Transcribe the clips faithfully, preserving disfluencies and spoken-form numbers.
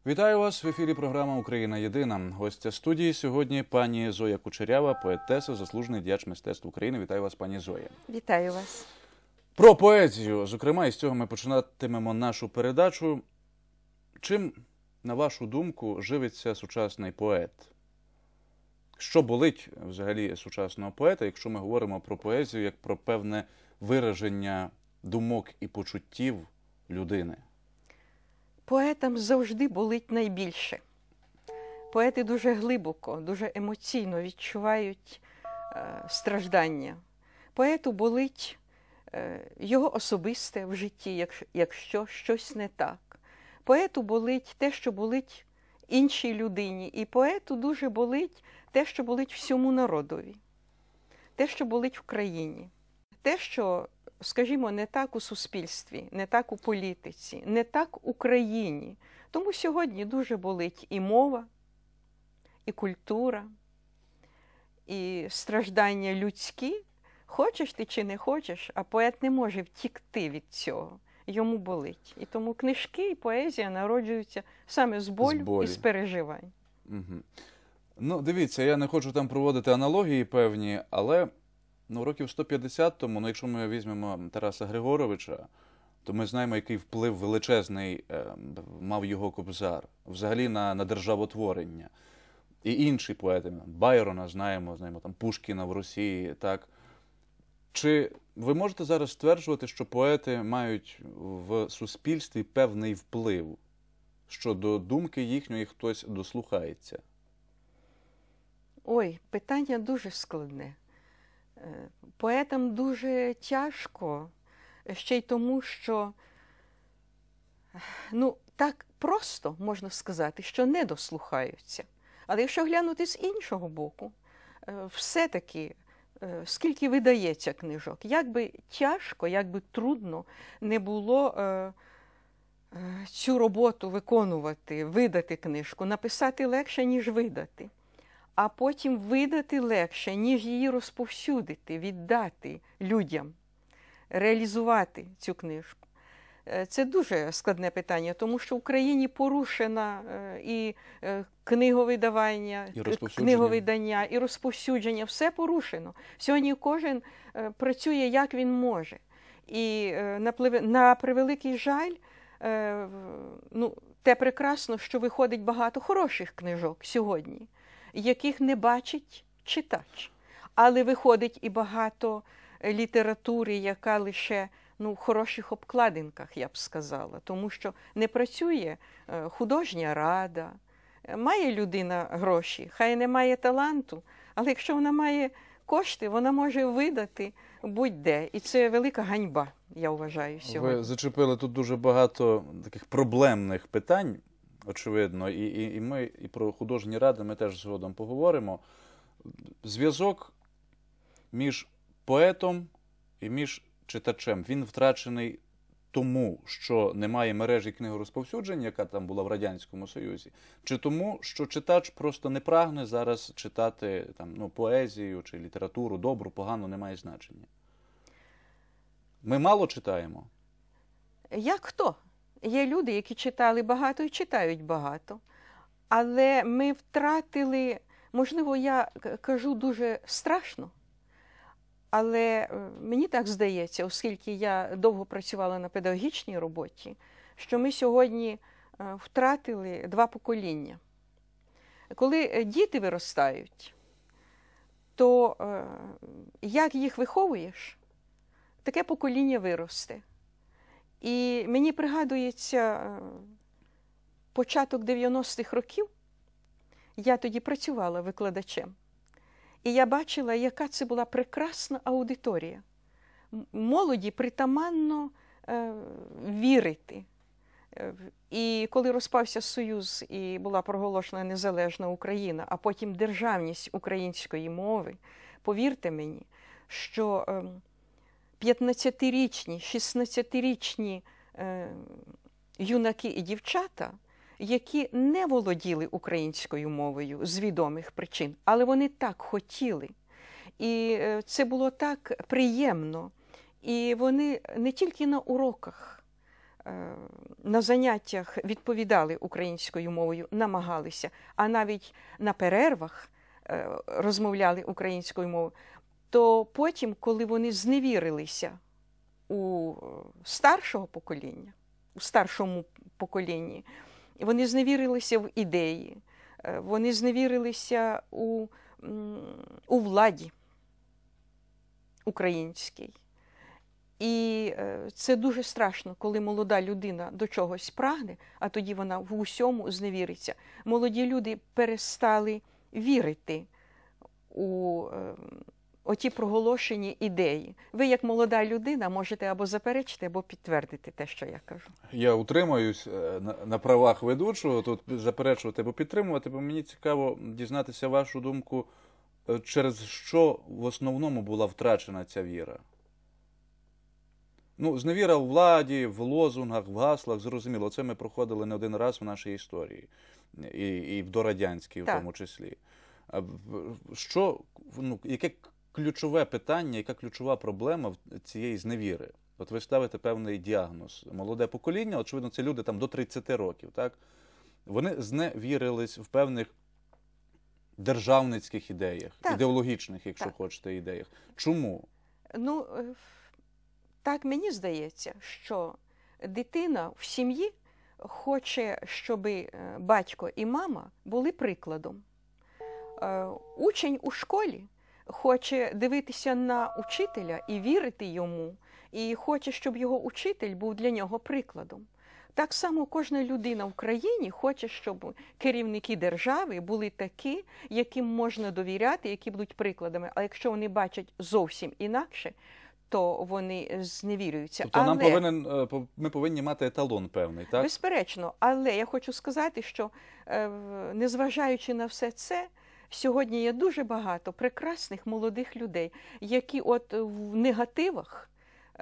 Вітаю вас в ефірі програма «Україна єдина». Гостя студії сьогодні пані Зоя Кучерява, поетеса, заслужений діяч мистецтв України. Вітаю вас, пані Зоя. Вітаю вас. Про поезію, зокрема, і з цього ми починатимемо нашу передачу. Чим, на вашу думку, живиться сучасний поет? Що болить взагалі сучасного поета, якщо ми говоримо про поезію як про певне вираження думок і почуттів людини? Поетам завжди болить найбільше. Поети дуже глибоко, дуже емоційно відчувають е, страждання. Поету болить е, його особисте в житті, якщо, якщо щось не так. Поету болить те, що болить іншій людині. І поету дуже болить те, що болить всьому народові. Те, що болить в країні. Те, що, скажімо, не так у суспільстві, не так у політиці, не так у країні. Тому сьогодні дуже болить і мова, і культура, і страждання людські. Хочеш ти чи не хочеш, а поет не може втікти від цього. Йому болить. І тому книжки і поезія народжуються саме з болю, З болі. і з переживань. Угу. Ну, дивіться, я не хочу там проводити аналогії певні, але ну, років сто п'ятдесят тому, ну, якщо ми візьмемо Тараса Григоровича, то ми знаємо, який вплив величезний е, мав його Кобзар взагалі на, на державотворення. І інші поети, Байрона знаємо, знаємо там Пушкіна в Росії, так. Чи ви можете зараз стверджувати, що поети мають в суспільстві певний вплив, що до думки їхньої хтось дослухається? Ой, питання дуже складне. Поетам дуже тяжко, ще й тому, що, ну, так просто можна сказати, що не дослухаються. Але якщо глянути з іншого боку, все-таки, скільки видається книжок, як би тяжко, як би трудно не було е, е, цю роботу виконувати, видати книжку, написати легше, ніж видати. А потім видати легше, ніж її розповсюдити, віддати людям, реалізувати цю книжку. Це дуже складне питання, тому що в Україні порушено і книговидавання, і книговидання, і розповсюдження. Все порушено. Сьогодні кожен працює, як він може. І на превеликий жаль, ну, те прекрасно, що виходить багато хороших книжок сьогодні, яких не бачить читач. Але виходить і багато літератури, яка лише, ну, в хороших обкладинках, я б сказала. Тому що не працює художня рада, має людина гроші, хай не має таланту, але якщо вона має кошти, вона може видати будь-де. І це велика ганьба, я вважаю, сьогодні. Ви зачепили тут дуже багато таких проблемних питань, очевидно, і, і, і ми і про художні ради ми теж згодом поговоримо. Зв'язок між поетом і між читачем, він втрачений тому, що немає мережі книгорозповсюдження, яка там була в Радянському Союзі, чи тому, що читач просто не прагне зараз читати там, ну, поезію чи літературу, добру, погану, не має значення? Ми мало читаємо? Як хто? Є люди, які читали багато і читають багато. Але ми втратили, можливо, я кажу дуже страшно, але мені так здається, оскільки я довго працювала на педагогічній роботі, що ми сьогодні втратили два покоління. Коли діти виростають, то як їх виховуєш, таке покоління виросте. І мені пригадується початок дев'яностих років, я тоді працювала викладачем. І я бачила, яка це була прекрасна аудиторія. Молоді притаманно е, вірити. І коли розпався Союз і була проголошена незалежна Україна, а потім державність української мови, повірте мені, що е, п'ятнадцятирічні, шістнадцятирічні е, юнаки і дівчата, які не володіли українською мовою з відомих причин, але вони так хотіли. І це було так приємно. І вони не тільки на уроках на заняттях відповідали українською мовою, намагалися, а навіть на перервах розмовляли українською мовою, то потім, коли вони зневірилися у старшого покоління, у старшому поколінні, вони зневірилися в ідеї, вони зневірилися у, у владі українській. І це дуже страшно, коли молода людина до чогось прагне, а тоді вона в усьому зневіриться. Молоді люди перестали вірити у оті проголошені ідеї. Ви, як молода людина, можете або заперечити, або підтвердити те, що я кажу. Я утримаюсь на, на правах ведучого, тут заперечувати або підтримувати, бо мені цікаво дізнатися вашу думку, через що в основному була втрачена ця віра. Ну, зневіра в владі, в лозунгах, в гаслах, зрозуміло, це ми проходили не один раз в нашій історії, і, і в дорадянській в Так. тому числі. Що, ну, яке ключове питання, яка ключова проблема цієї зневіри? От ви ставите певний діагноз. Молоде покоління, очевидно, це люди там до тридцяти років, так? Вони зневірились в певних державницьких ідеях, Так. ідеологічних, якщо Так. хочете, ідеях. Чому? Ну, так мені здається, що дитина в сім'ї хоче, щоб батько і мама були прикладом. Учень у школі хоче дивитися на учителя і вірити йому, і хоче, щоб його учитель був для нього прикладом. Так само кожна людина в країні хоче, щоб керівники держави були такі, яким можна довіряти, які будуть прикладами. А якщо вони бачать зовсім інакше, то вони зневірюються. Тобто але, нам повинен, ми повинні мати еталон певний, так? Безперечно, але я хочу сказати, що незважаючи на все це, сьогодні є дуже багато прекрасних молодих людей, які от в негативах,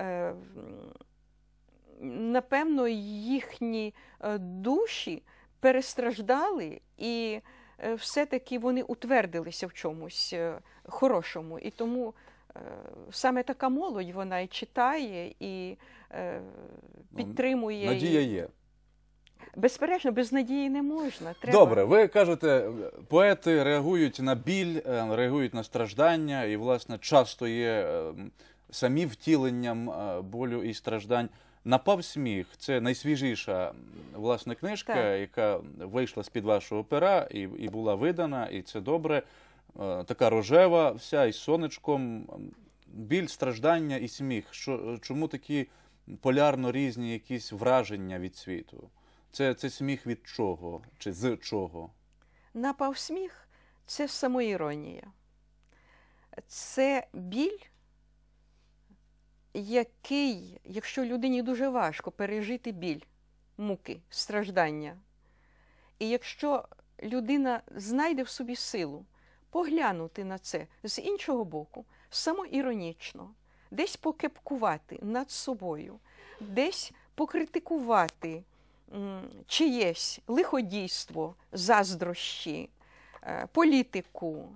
напевно, їхні душі перестраждали і все-таки вони утвердилися в чомусь хорошому. І тому саме така молодь, вона і читає, і підтримує. Надія є. Безперечно, без надії не можна. Треба... Добре, ви кажете, поети реагують на біль, реагують на страждання, і, власне, часто є самі втіленням болю і страждань. «Напав сміх» – це найсвіжіша, власне, книжка, так. яка вийшла з-під вашого пера і, і була видана, і це добре. Така рожева вся, із сонечком. Біль, страждання і сміх. Що, чому такі полярно різні якісь враження від світу? Це, це сміх від чого? Чи з чого? Напав сміх – це самоіронія. Це біль, який, якщо людині дуже важко пережити біль, муки, страждання, і якщо людина знайде в собі силу поглянути на це з іншого боку, самоіронічно, десь покепкувати над собою, десь покритикувати чиєсь лиходійство, заздрощі, політику,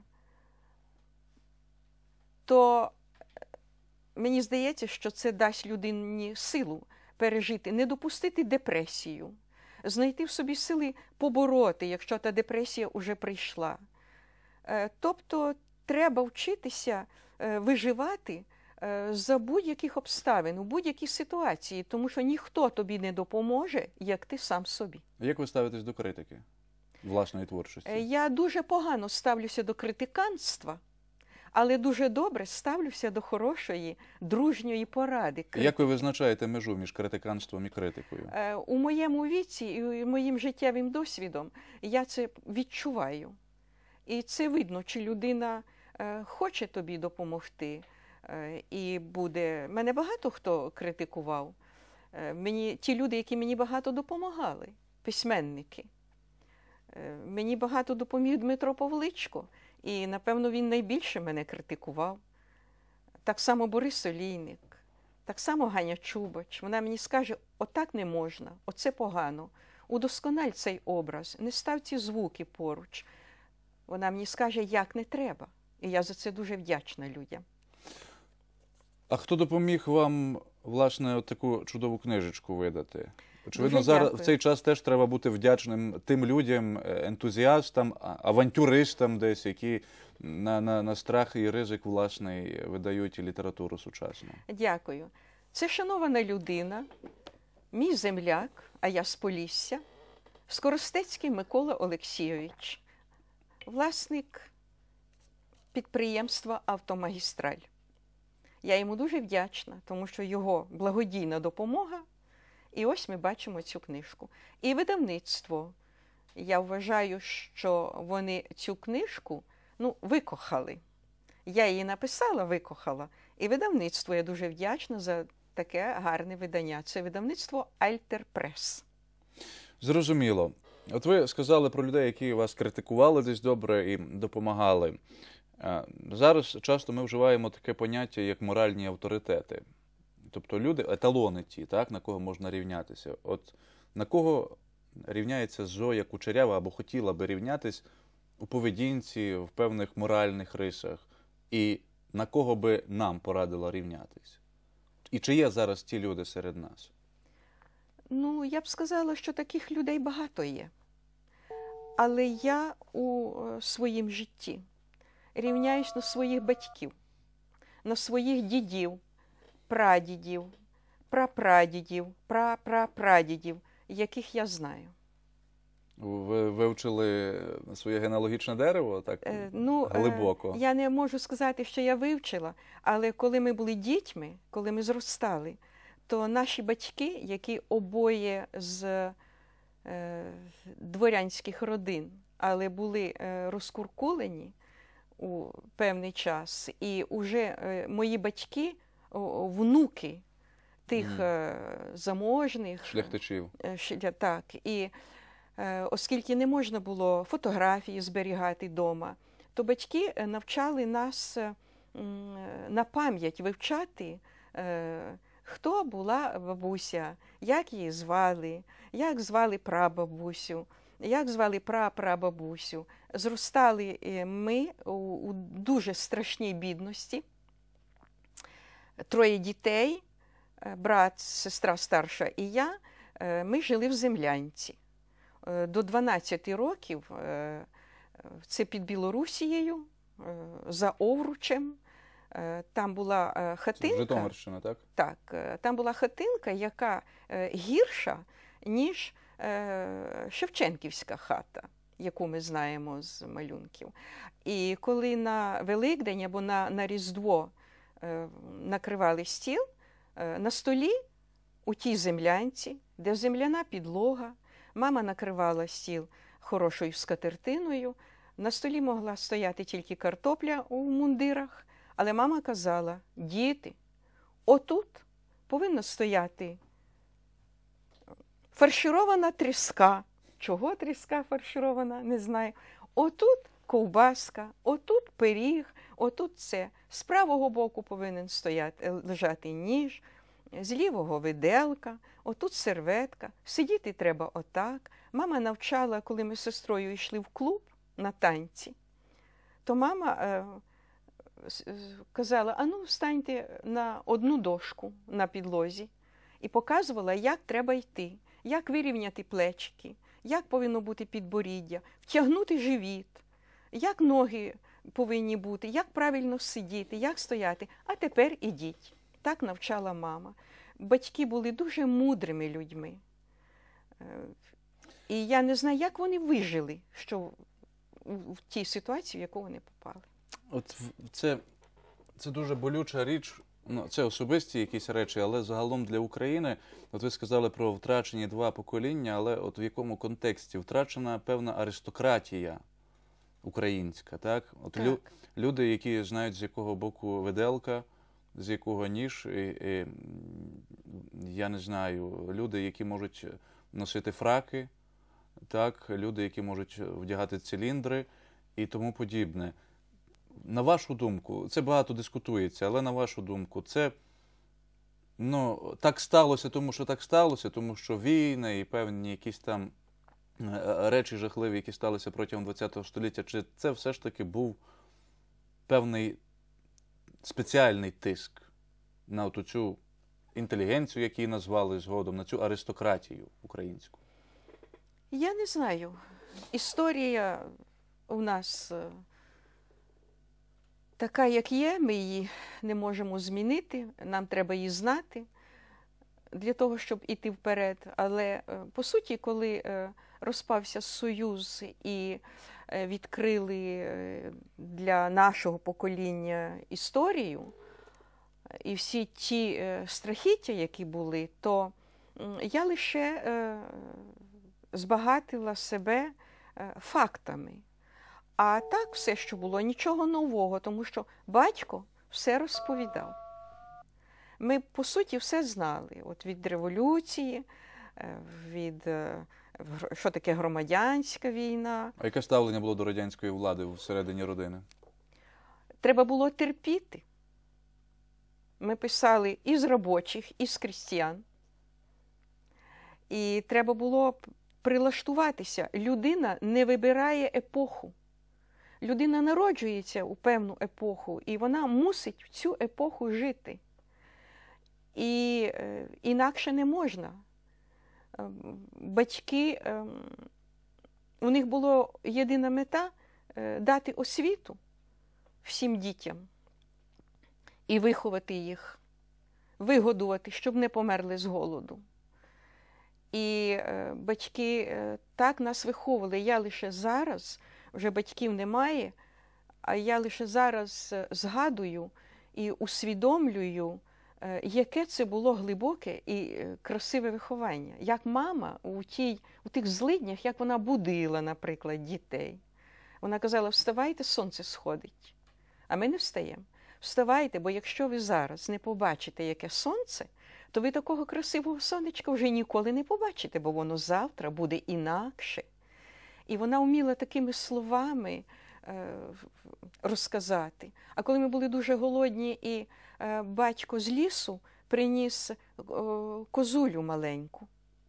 то мені здається, що це дасть людині силу пережити, не допустити депресію, знайти в собі сили побороти, якщо та депресія вже прийшла. Тобто треба вчитися виживати за будь-яких обставин, у будь-якій ситуації, тому що ніхто тобі не допоможе, як ти сам собі. Як ви ставитесь до критики власної творчості? Я дуже погано ставлюся до критиканства, але дуже добре ставлюся до хорошої, дружньої поради. Як ви визначаєте межу між критиканством і критикою? У моєму віці і моїм життєвим досвідом я це відчуваю. І це видно, чи людина хоче тобі допомогти. І буде... Мене багато хто критикував. Мені... Ті люди, які мені багато допомагали, письменники. Мені багато допоміг Дмитро Павличко. І, напевно, він найбільше мене критикував. Так само Борис Олійник, так само Ганя Чубач. Вона мені скаже, отак не можна, оце погано. Удоскональ цей образ, не став ці звуки поруч. Вона мені скаже, як не треба. І я за це дуже вдячна людям. А хто допоміг вам власне, от таку чудову книжечку видати. Очевидно, Дуже зараз в дякую. цей час теж треба бути вдячним тим людям, е, ентузіастам, а- авантюристам десь, які на, на, на страх і ризик власний видають літературу сучасну. Дякую. Це шанована людина, мій земляк, а я з Полісся, Скоростецький Микола Олексійович, власник підприємства «Автомагістраль». Я йому дуже вдячна, тому що його благодійна допомога, і ось ми бачимо цю книжку. І видавництво. Я вважаю, що вони цю книжку, ну, викохали. Я її написала, викохала, і видавництво, я дуже вдячна за таке гарне видання. Це видавництво «Альтер Прес». Зрозуміло. От ви сказали про людей, які вас критикували десь добре і допомагали. Е, Зараз часто ми вживаємо таке поняття, як моральні авторитети. Тобто люди, еталони ті, так, на кого можна рівнятися. От на кого рівняється Зоя Кучерява або хотіла би рівнятись у поведінці, в певних моральних рисах, і на кого би нам порадила рівнятись? І чи є зараз ті люди серед нас? Ну, я б сказала, що таких людей багато є. Але я у е, своїм житті рівняюсь на своїх батьків, на своїх дідів, прадідів, прапрадідів, прапрапрадідів, яких я знаю. Ви вивчили своє генеалогічне дерево так Е, ну, е, глибоко? Я не можу сказати, що я вивчила, але коли ми були дітьми, коли ми зростали, то наші батьки, які обоє з е, дворянських родин, але були е, розкуркулені у певний час, і вже е, мої батьки, о, внуки тих Мгм. е, заможних, Шляхтичів. е, шля- так, і е, оскільки не можна було фотографії зберігати вдома, то батьки е, навчали нас е, м, е, на пам'ять вивчати, е, хто була бабуся, як її звали, як звали прабабусю, як звали прапрабабусю. Зростали е, ми у, у дуже страшній бідності. Троє дітей, е, брат, сестра старша і я, е, ми жили в землянці. Е, До дванадцяти років е, це під Білорусією, е, за Овручем. Е, Там була е, Це хатинка. Житомирщина, так? Так, е, там була хатинка, яка е, гірша, ніж е, Шевченківська хата, яку ми знаємо з малюнків. І коли на Великдень або на, на Різдво е, накривали стіл, е, на столі у тій землянці, де земляна підлога, мама накривала стіл хорошою скатертиною, на столі могла стояти тільки картопля у мундирах, але мама казала: діти, отут повинна стояти фарширована тріска. Чого тріска фарширована, не знаю. Отут ковбаска, отут пиріг, отут це. З правого боку повинен стояти, лежати ніж, з лівого виделка, отут серветка. Сидіти треба отак. Мама навчала, коли ми з сестрою йшли в клуб на танці, то мама е, казала: ану, встаньте на одну дошку на підлозі, і показувала, як треба йти, як вирівняти плечики, як повинно бути підборіддя, втягнути живіт, як ноги повинні бути, як правильно сидіти, як стояти. А тепер ідіть. Так навчала мама. Батьки були дуже мудрими людьми. І я не знаю, як вони вижили, що в тій ситуації, в яку вони попали. От в- це, це дуже болюча річ. Ну, це особисті якісь речі, але загалом для України, от ви сказали про втрачені два покоління, але от в якому контексті? Втрачена певна аристократія українська, так? От лю, Так. люди, які знають, з якого боку виделка, з якого ніж, і, і, м, я не знаю, люди, які можуть носити фраки, так? Люди, які можуть вдягати циліндри і тому подібне. На вашу думку, це багато дискутується, але на вашу думку, це ну, так сталося, тому що так сталося, тому що війни і певні якісь там е, речі жахливі, які сталися протягом ХХ століття, чи це все ж таки був певний спеціальний тиск на оту цю інтелігенцію, як її назвали згодом, на цю аристократію українську? Я не знаю. Історія у нас е, така, як є, ми її не можемо змінити, нам треба її знати для того, щоб іти вперед. Але, е, по суті, коли е, розпався Союз і е, відкрили е, для нашого покоління історію, і всі ті е, страхіття, які були, то м, я лише е, збагатила себе е, фактами. А так все, що було, нічого нового, тому що батько все розповідав. Ми, по суті, все знали. От від революції, е, від е, гр- що таке громадянська війна. А яке ставлення було до радянської влади всередині родини? Треба було терпіти. Ми писали із робочих, із крістіян. І треба було п- прилаштуватися. Людина не вибирає епоху. Людина народжується у певну епоху, і вона мусить в цю епоху жити. І е, інакше не можна. Е, Батьки, е, у них була єдина мета е, дати освіту всім дітям і виховати їх, вигодувати, щоб не померли з голоду. І е, батьки е, так нас виховували. Я лише зараз, вже батьків немає, а я лише зараз е, згадую і усвідомлюю, е, яке це було глибоке і е, красиве виховання. Як мама у, тій, у тих злиднях, як вона будила, наприклад, дітей. Вона казала, вставайте, сонце сходить. А ми не встаємо. Вставайте, бо якщо ви зараз не побачите, яке сонце, то ви такого красивого сонечка вже ніколи не побачите, бо воно завтра буде інакше. І вона вміла такими словами е, розказати. А коли ми були дуже голодні, і е, батько з лісу приніс е, козулю маленьку,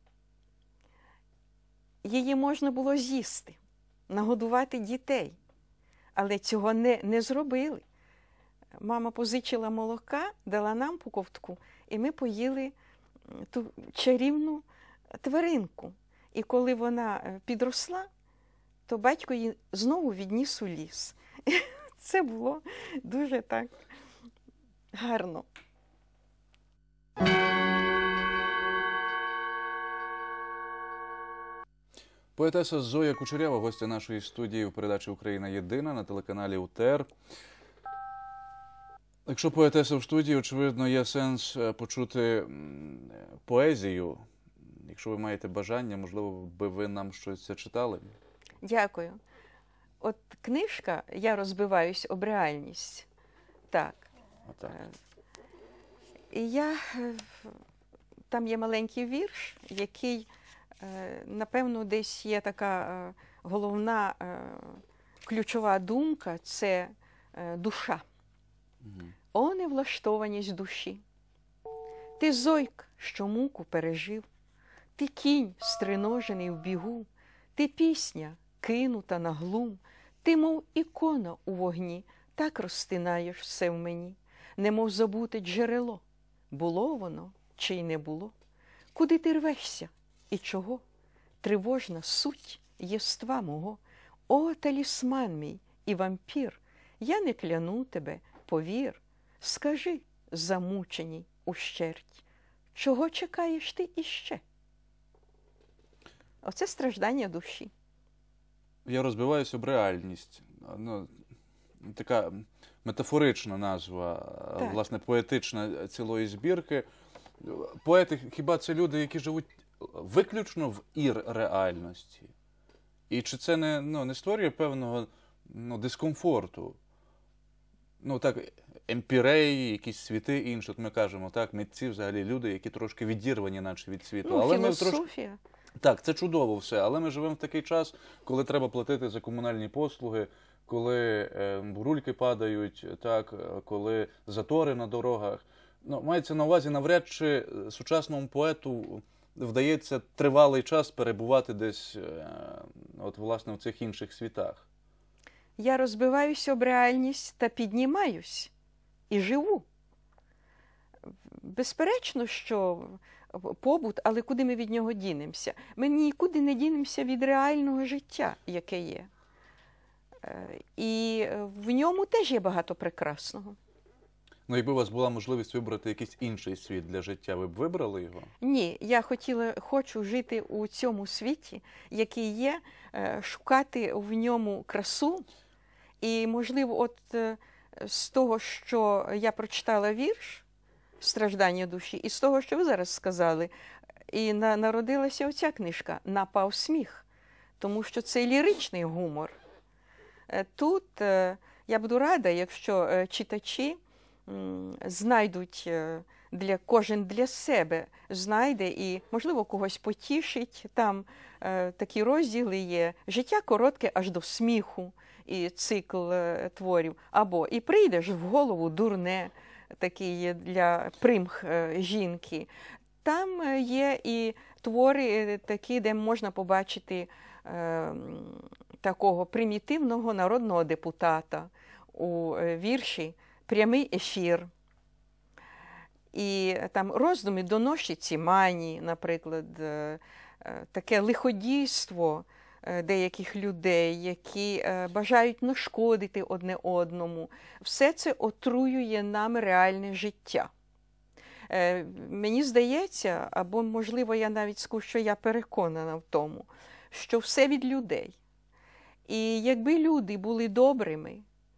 її можна було з'їсти, нагодувати дітей, але цього не, не зробили. Мама позичила молока, дала нам по ковтку, і ми поїли ту чарівну тваринку. І коли вона підросла, то батько її знову відніс у ліс. Це було дуже так гарно. Поетеса Зоя Кучерява, гостя нашої студії в передачі «Україна єдина» на телеканалі УТР. Якщо поетеса в студії, очевидно, є сенс е, почути м, поезію. Якщо ви маєте бажання, можливо, би ви нам щось зачитали. Дякую. От книжка «Я розбиваюсь об реальність». Так. Отак. Е, І я, е, там є маленький вірш, який, е, напевно, десь є така е, головна е, ключова думка – це е, душа. Мгм. О, невлаштованість душі! Ти зойк, що муку пережив, ти кінь, стриножений в бігу, ти пісня, кинута на глум, ти, мов ікона у вогні, так розтинаєш все в мені, немов забуте джерело. Було воно чи й не було? Куди ти рвешся і чого? Тривожна суть єства мого. О, талісман мій і вампір, я не кляну тебе, повір. Скажи, замученій ущерть, чого чекаєш ти іще? Оце страждання душі. Я розбиваюся об реальність. Ну, така метафорична назва, Так. власне, поетична цілої збірки. Поети, хіба це люди, які живуть виключно в ір-реальності? І чи це не, ну, не створює певного ну, дискомфорту? Ну, так, емпіреї, якісь світи інші, от ми кажемо, так, митці взагалі люди, які трошки відірвані наче від світу. Ну, Але ми трошки... філософія. Так, це чудово все, але ми живемо в такий час, коли треба платити за комунальні послуги, коли е, бурульки падають, так, е, коли затори на дорогах. Ну, мається на увазі, навряд чи сучасному поету вдається тривалий час перебувати десь, е, от, власне, в цих інших світах. Я розбиваюсь об реальність та піднімаюсь і живу. безперечно, що побут, але куди ми від нього дінемося? Ми нікуди не дінемося від реального життя, яке є. Е, І в ньому теж є багато прекрасного. Ну, якби у вас була можливість вибрати якийсь інший світ для життя, ви б вибрали його? Ні, я хотіла, хочу жити у цьому світі, який є, е, шукати в ньому красу. І, можливо, от е, з того, що я прочитала вірш «Страждання душі», і з того, що ви зараз сказали, і на, народилася оця книжка «Напав сміх», тому що це ліричний гумор. Е, Тут е, я буду рада, якщо е, читачі м, знайдуть е, для кожен для себе знайде і, можливо, когось потішить. Там е, такі розділи є «Життя коротке аж до сміху» і цикл е, творів, або «І прийдеш в голову дурне», такий є для примх е, жінки. Там е, є і твори е, такі, де можна побачити е, такого примітивного народного депутата у е, вірші «Прямий ефір». І там роздуми доносчиці Мані, наприклад, е, е, таке лиходійство е, деяких людей, які е, бажають нашкодити одне одному. Все це отруює нам реальне життя. Е, Мені здається, або, можливо, я навіть скажу, що я переконана в тому, що все від людей. І якби люди були добрими,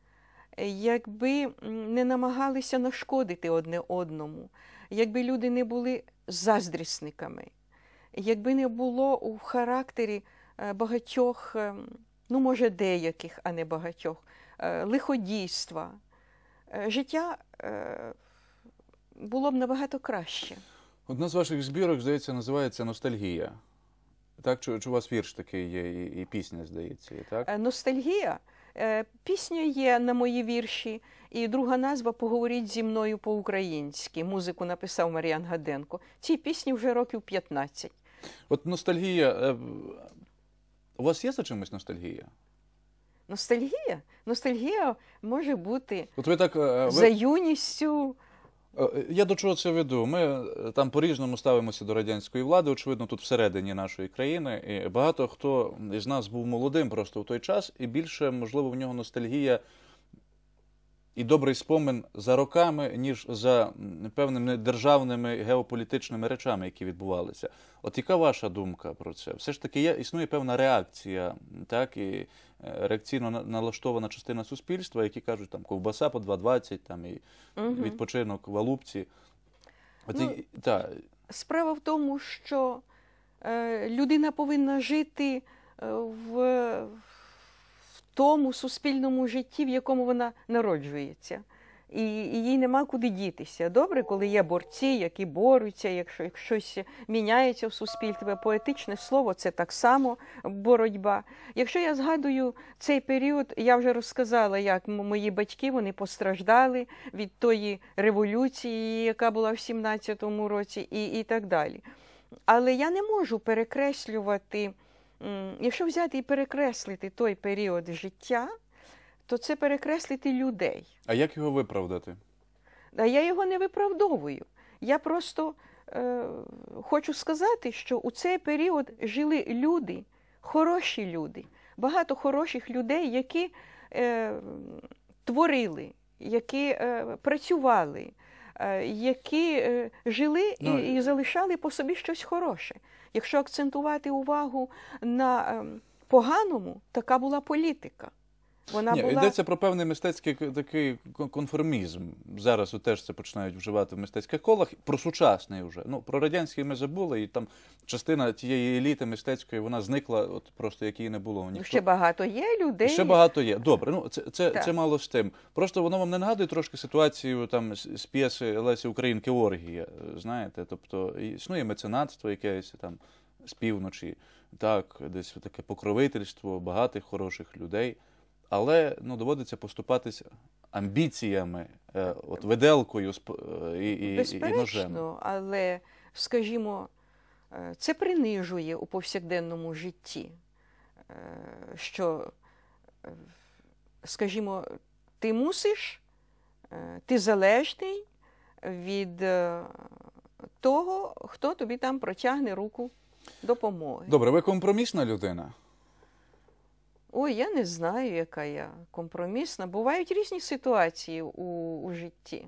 якби не намагалися нашкодити одне одному, якби люди не були заздрісниками, якби не було у характері багатьох, ну, може, деяких, а не багатьох, лиходійства, життя було б набагато краще. Одна з ваших збірок, здається, називається «Ностальгія». Так, чи, чи у вас вірш такий є, і, і пісня, здається, є, так? Ностальгія. Пісня є на мої вірші, і друга назва «Поговоріть зі мною по-українськи». Музику написав Мар'ян Гаденко. Цій пісні вже років п'ятнадцять. От ностальгія. У вас є за чимось ностальгія? Ностальгія? Ностальгія може бути От ви так, ви... за юністю. Я до чого це веду? Ми там по-різному ставимося до радянської влади, очевидно, тут всередині нашої країни. І багато хто із нас був молодим просто в той час, і більше, можливо, в нього ностальгія і добрий спомин за роками, ніж за певними державними геополітичними речами, які відбувалися. От яка ваша думка про це? Все ж таки є, існує певна реакція, так, і реакційно налаштована частина суспільства, які кажуть, там, ковбаса по два двадцять, там, і угу. відпочинок в Алупці. От, ну, і, та. Справа в тому, що е, людина повинна жити в, в тому суспільному житті, в якому вона народжується. І, і їй нема куди дітися. Добре, коли є борці, які борються, якщо, якщо щось міняється в суспільстві. Поетичне слово – це так само боротьба. Якщо я згадую цей період, я вже розказала, як мої батьки, вони постраждали від тої революції, яка була в сімнадцятому році, і, і так далі. Але я не можу перекреслювати, якщо взяти і перекреслити той період життя, то це перекреслити людей. А як його виправдати? А я його не виправдовую. Я просто е, хочу сказати, що у цей період жили люди, хороші люди, багато хороших людей, які е, творили, які е, працювали, е, які е, жили ну, і, і залишали по собі щось хороше. Якщо акцентувати увагу на е, поганому, така була політика. Вона Ні, була... йдеться про певний мистецький такий конформізм. Зараз теж це починають вживати в мистецьких колах. Про сучасний вже. Ну, про радянський ми забули, і там частина тієї еліти мистецької, вона зникла, от просто як її не було. Ніхто... Ще багато є людей. Ще багато є. Добре, ну це, це, це мало з тим. Просто воно вам не нагадує трошки ситуацію там з п'єси Лесі Українки «Оргія», знаєте? Тобто існує меценатство якесь там з півночі, так, десь таке покровительство багатих, хороших людей. Але ну, доводиться поступатися амбіціями, е, от виделкою і, і, Безперечно, і ножем. Але, скажімо, це принижує у повсякденному житті, що, скажімо, ти мусиш, ти залежний від е, того, хто тобі там протягне руку допомоги. Добре, ви компромісна людина? Ой, я не знаю, яка я компромісна. Бувають різні ситуації у, у житті.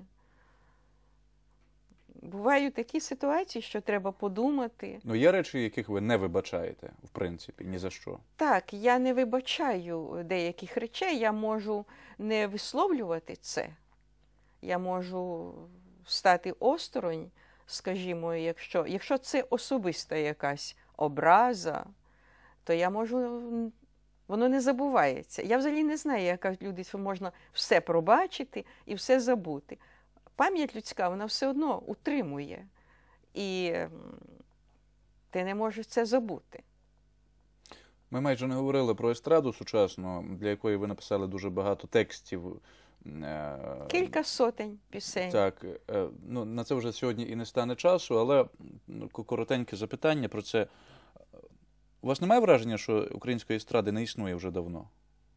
Бувають такі ситуації, що треба подумати. Ну, є речі, яких ви не вибачаєте, в принципі, ні за що. Так, я не вибачаю деяких речей, я можу не висловлювати це. Я можу стати осторонь, скажімо, якщо, якщо це особиста якась образа, то я можу, воно не забувається. Я взагалі не знаю, як люди, що можна все пробачити і все забути. Пам'ять людська, вона все одно утримує. І ти не можеш це забути. Ми майже не говорили про естраду сучасну, для якої ви написали дуже багато текстів. Е, Кілька сотень пісень. Так, е, ну, на це вже сьогодні і не стане часу, але ну, коротеньке запитання про це. У вас немає враження, що української естради не існує вже давно?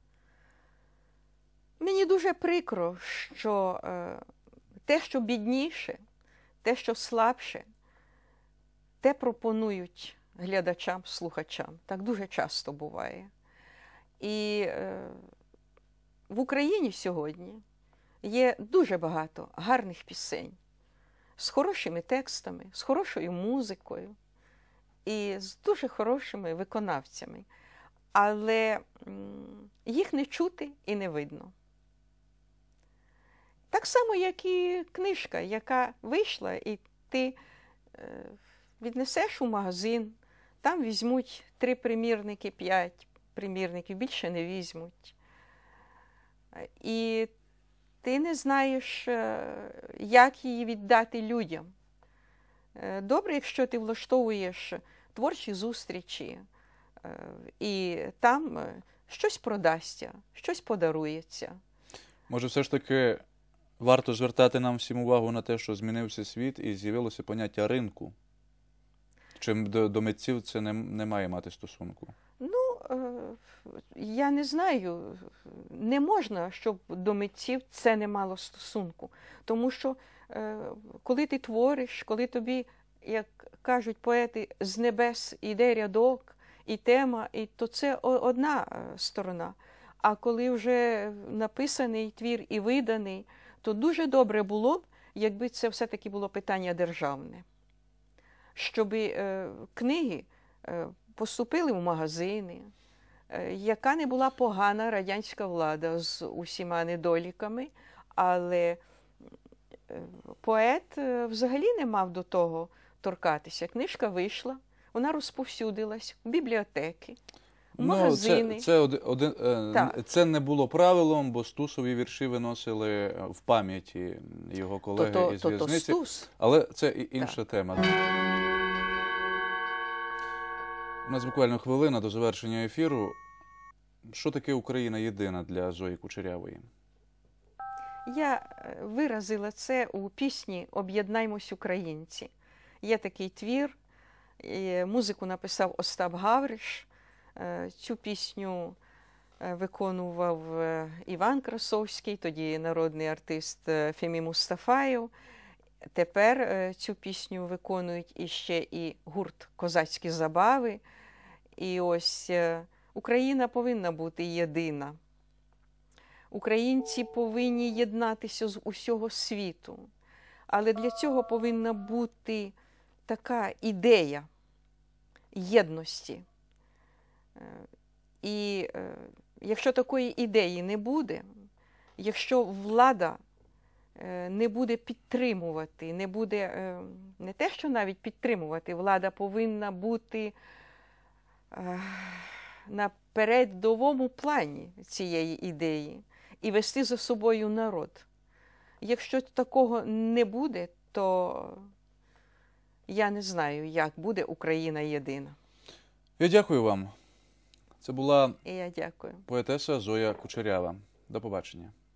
Мені дуже прикро, що е, те, що бідніше, те, що слабше, те пропонують глядачам, слухачам. Так дуже часто буває. І е, в Україні сьогодні є дуже багато гарних пісень з хорошими текстами, з хорошою музикою і з дуже хорошими виконавцями. Але м, їх не чути і не видно. Так само, як і книжка, яка вийшла, і ти е, віднесеш у магазин, там візьмуть три примірники, п'ять примірників, більше не візьмуть. І ти не знаєш, як її віддати людям. Добре, якщо ти влаштовуєш творчі зустрічі, і там щось продасться, щось подарується. Може, все ж таки варто звертати нам всім увагу на те, що змінився світ і з'явилося поняття ринку? Чим до, до митців це не, не має мати стосунку? Ну, я не знаю, не можна, щоб до митців це не мало стосунку. Тому що, коли ти твориш, коли тобі, як кажуть поети, з небес іде рядок, і тема, і то це одна сторона. А коли вже написаний твір і виданий, то дуже добре було б, якби це все-таки було питання державне. Щоб книги поступили в магазини, яка не була погана радянська влада з усіма недоліками, але поет взагалі не мав до того торкатися. Книжка вийшла, вона розповсюдилась в бібліотеки, в магазини. Ну, це, це, один, один, це не було правилом, бо Стусові вірші виносили в пам'яті його колеги то, то, із то, то в'язниці. Стус. Але це і інша Так. тема. У нас буквально хвилина до завершення ефіру. Що таке Україна єдина для Зої Кучерявої? Я виразила це у пісні «Об'єднаймось, українці». Є такий твір, музику написав Остап Гавриш. Цю пісню виконував Іван Красовський, тоді народний артист Фемі Мустафаєв. Тепер цю пісню виконують іще і гурт «Козацькі забави». І ось Україна повинна бути єдина. Українці повинні єднатися з усього світу. Але для цього повинна бути така ідея єдності. І якщо такої ідеї не буде, якщо влада не буде підтримувати, не буде, не те, що навіть підтримувати, влада повинна бути на передовому плані цієї ідеї і вести за собою народ. Якщо такого не буде, то я не знаю, як буде Україна єдина. Я дякую вам. Це була І я дякую. поетеса Зоя Кучерява. До побачення.